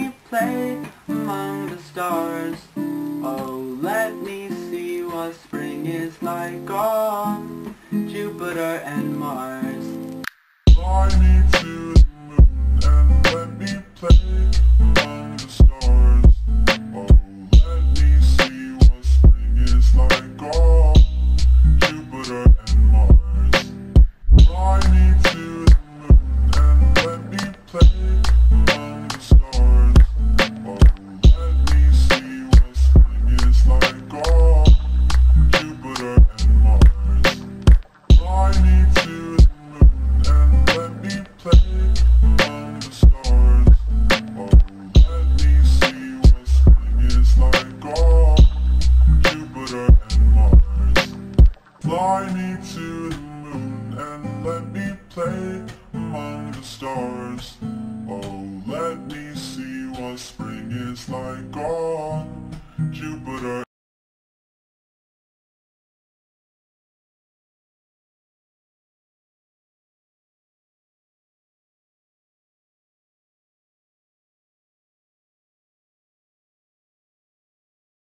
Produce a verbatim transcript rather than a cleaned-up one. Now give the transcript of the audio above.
me play among the stars. Oh, let me see what spring is like on Jupiter and Mars. Fly me to the moon and let me play among the stars. Oh, let me see what spring is like on Jupiter and Mars. Fly me to the moon and let me play among the stars. Oh, let me see what spring is like on Jupiter and Mars. Fly me to the moon and let me play among the stars. Oh, let me see what spring is like on Jupiter and Mars. Fly me to the moon and let me play among the stars. Oh, let me see what spring is like on Jupiter.